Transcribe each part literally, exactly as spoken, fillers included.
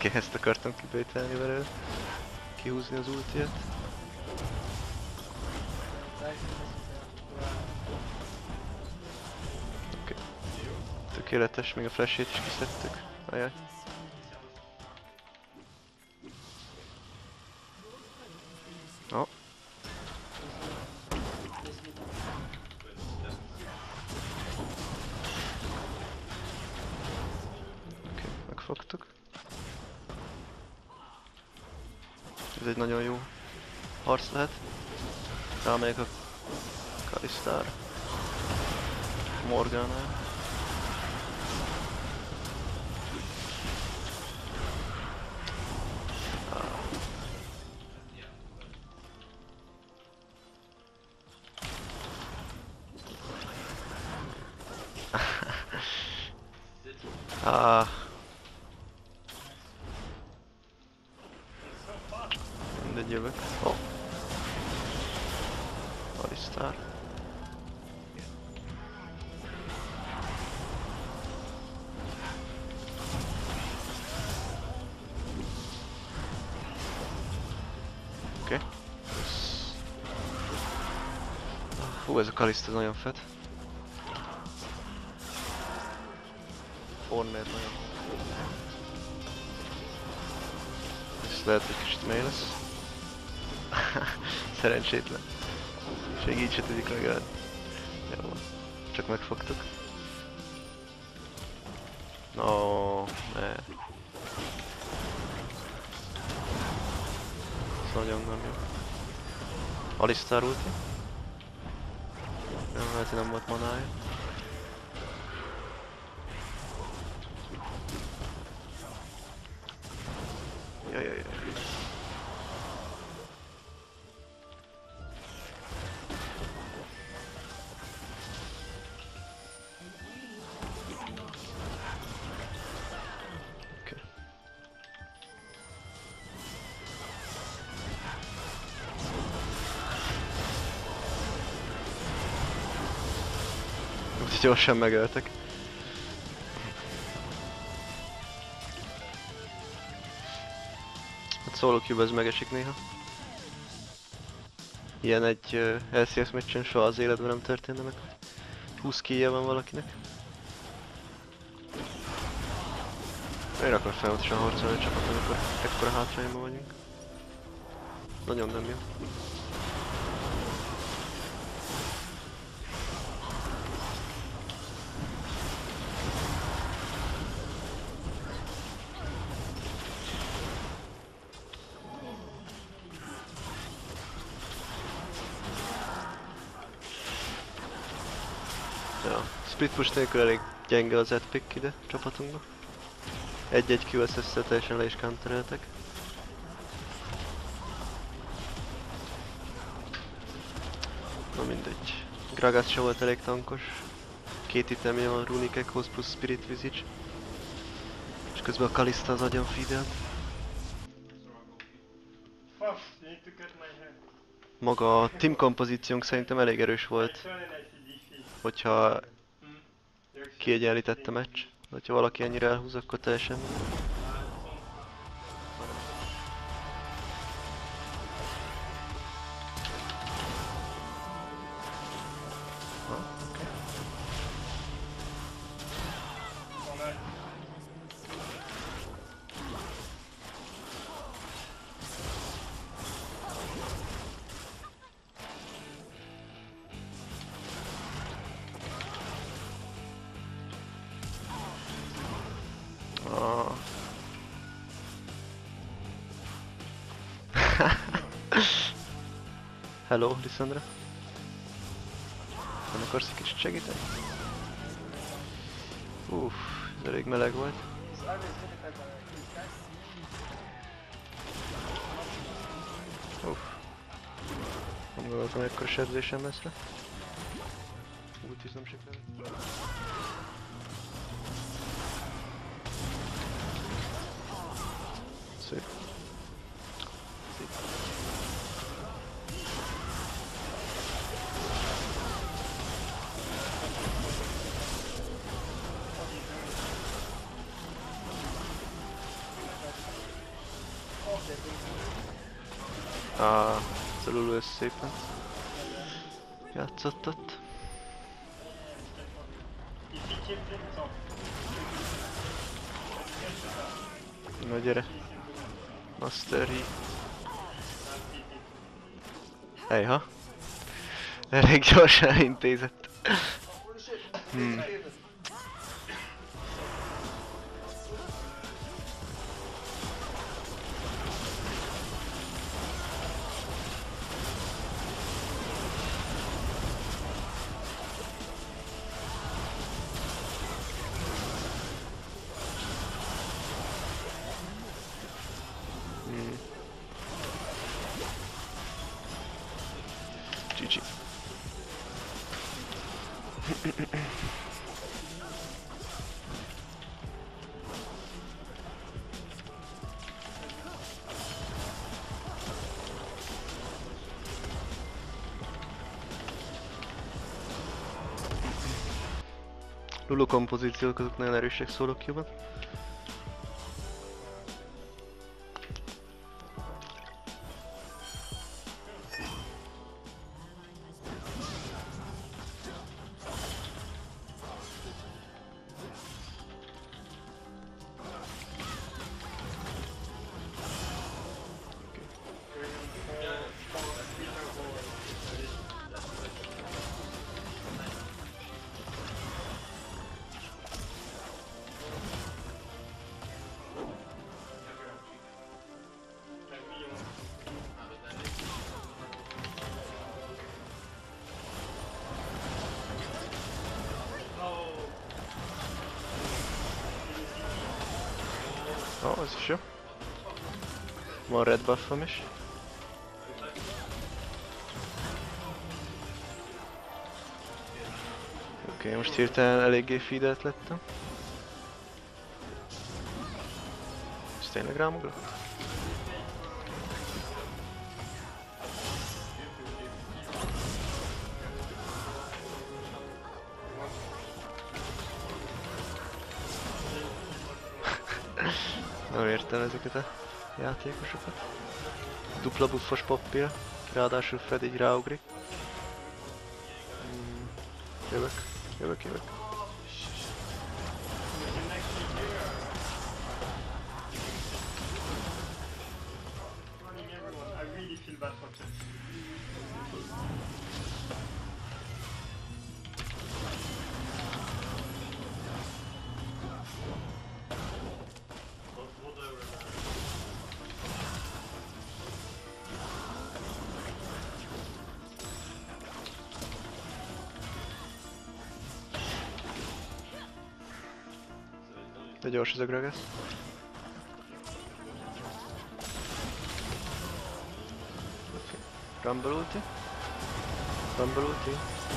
Oké, okay, ezt akartam kibételni belőle. Kihúzni az ultiát. Oké. Okay. Tökéletes, még a flashét is kiszedtük. Ajaj. No. Oké, okay, megfogtuk. Ez egy nagyon jó harc lehet. Rámegyek a Kalista-ra. Morgana. Ah. Mindegy, jövök. Oh. Alistar. Oké. Okay. Hú, ez a Kalista nagyon fett. Fortnite nagyon. Ez lehet, hogy kicsit mély lesz. Szerencsétlen. És még így se tudik megállni. Jó, csak megfogtuk. No, ne. Ez nagyon nem jó. Alistar ulti. Nem, lehet, hogy nem volt manája. Jajajaj. Oké. Úgy gyorsan megöltek. Solo Cube ez megesik néha. Ilyen egy uh, el cé es meccsen soha az életben nem történne meg. húsz killje van valakinek. Én akar folyamatosan harcolni a csapat, amikor ekkora hátrányban vagyunk. Nagyon nem jó. Ja, split push nélkül elég gyenge az Edpick ide csapatunkba. Egy-egy kú es es-szel teljesen le is countereltek. Na mindegy. Gragas se volt elég tankos. Két itemje van Runic Echoes plusz Spirit Visage. És közben a Kalista az agyon feedelt. Maga a team kompozíciónk szerintem elég erős volt. Hogyha kiegyenlített a meccs. Hogyha valaki ennyire elhúz, akkor teljesen. Hello, Lissandra. Nem akarsz egy kicsit segíteni? Uff, ez elég meleg volt. Uff. Nem gondoltam, hogy ekkora sebzésem lesz rá. Úgy is nem sikerült. Szép. Szép. Ah, ez alul szépen játszott ott. Na gyere. Master Yi. Ejha. Elég gyorsan elintézett. Hmm. gé gé. Lulu kompozíciók azok nagyon erősek szólókjúban. Ó, oh, ez is jó. Van red buffom is. Oké, okay, most hirtelen eléggé feedelt lettem. Ez tényleg rámugrott? Nem értem ezeket a játékosokat. Dupla buffos poppil, ráadásul Fred így ráugrik. Hmm. Jövök, jövök, jövök. De gyors ez a Gragas. Okay. Rumble ulti. Rumble ulti.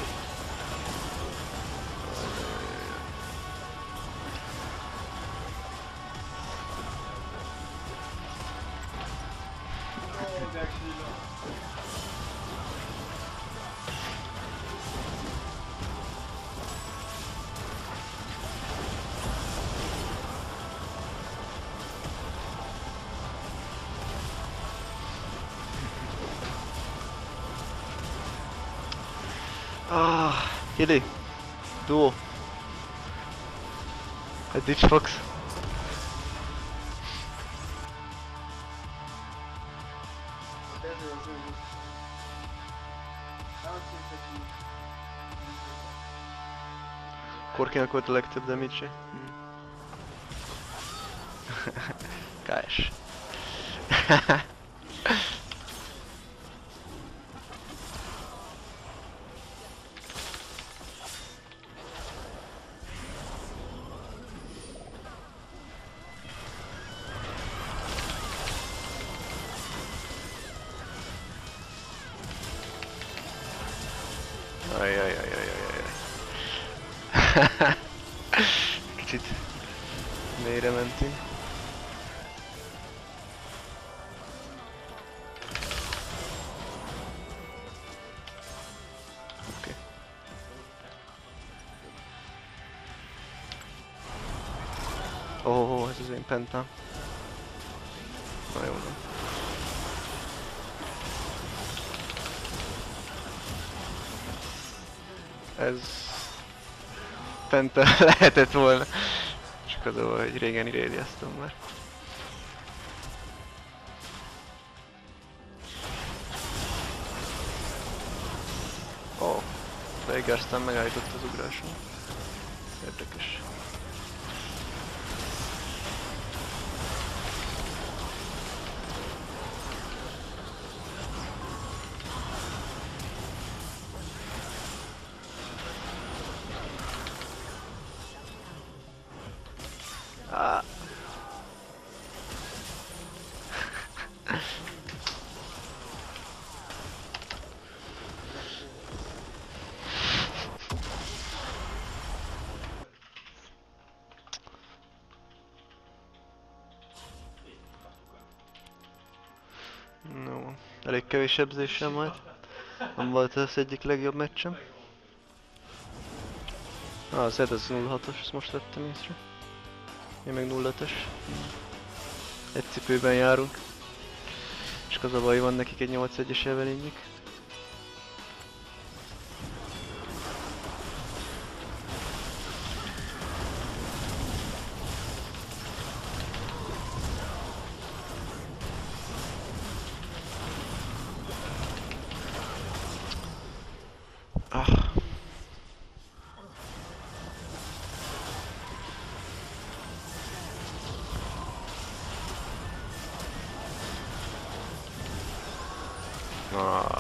Ah, Hilly. Duo. A Ditch Fox. Korkinak volt a legtöbb damage-e. Hmm. ká es. Ajajajajajajaj. Kicsit mélyre mentünk. Oké. Okay. Ó, oh, oh, ez az én pentám. Na jó van. Ez... Fente lehetett volna. Csak az a baj, hogy régen irédiáztam már. Ó, oh, végig aztán megállított az ugráson. Érdekes. Ah. No, elég kevés sebzésem volt. Nem volt az egyik legjobb meccsem. Ah, az ez nulla hatos, ezt most vettem észre. Én meg nulla ötös. Egy cipőben járunk. És az a baj, van nekik egy nyolc egyes evelényük. Ah. Ah.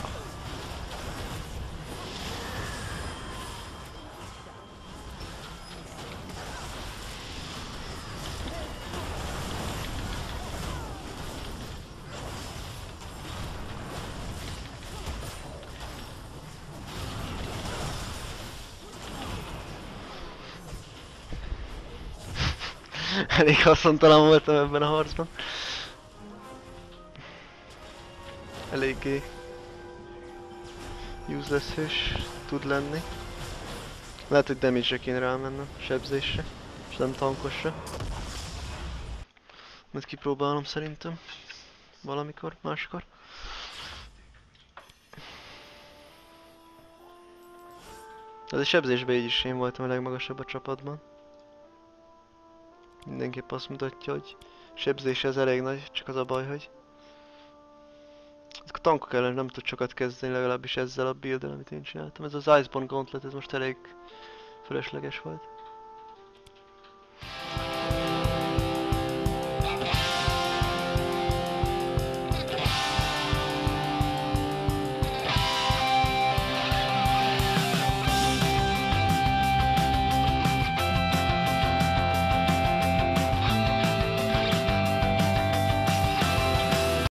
Elég haszontalan voltam ebben a harcban. Eléggé useless hős tud lenni. Lehet, hogy damage-re kéne rámennem, sebzésre, és nem tankosra. Majd kipróbálom szerintem. Valamikor, máskor. Ez a sebzésben így is én voltam a legmagasabb a csapatban. Mindenképp azt mutatja, hogy sebzés ez elég nagy, csak az a baj, hogy ezek a tankok ellen nem tud sokat kezdeni, legalábbis ezzel a build-el, amit én csináltam. Ez az Iceborne Gauntlet, ez most elég fölösleges volt.